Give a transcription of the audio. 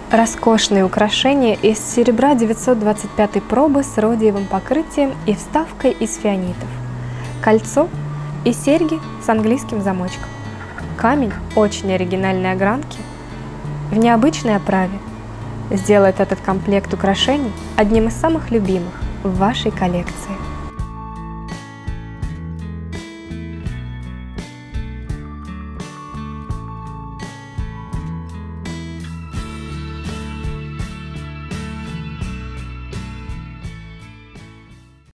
Роскошные украшения из серебра 925 пробы с родиевым покрытием и вставкой из фианитов. Кольцо и серьги с английским замочком. Камень очень оригинальной огранки в необычной оправе сделает этот комплект украшений одним из самых любимых в вашей коллекции.